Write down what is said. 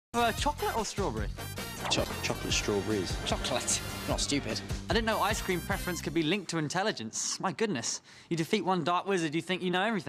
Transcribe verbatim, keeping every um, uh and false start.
Uh, chocolate or strawberry? Cho chocolate strawberries. Chocolate. Not stupid. I didn't know ice cream preference could be linked to intelligence. My goodness. You defeat one dark wizard, you think you know everything.